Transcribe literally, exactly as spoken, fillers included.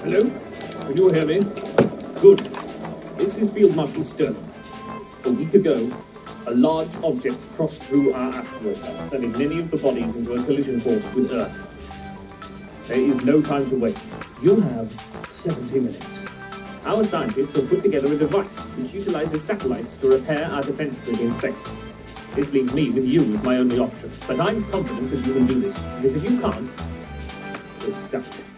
Hello? Can you hear me? Good. This is Field Marshal Stern. A week ago, a large object crossed through our asteroid, sending many of the bodies into a collision course with Earth. There is no time to waste. You have seventy minutes. Our scientists have put together a device which utilizes satellites to repair our defense grid in space. This leaves me with you as my only option, but I'm confident that you can do this, because if you can't, we're stuck.